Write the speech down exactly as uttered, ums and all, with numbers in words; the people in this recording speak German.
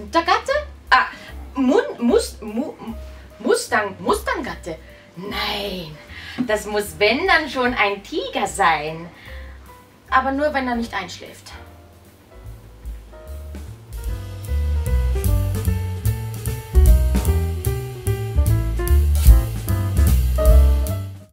Untergatte? Ah, Mun, Mus, Mu, Mustang, Mustanggatte? Nein, das muss, wenn, dann schon ein Tiger sein. Aber nur, wenn er nicht einschläft.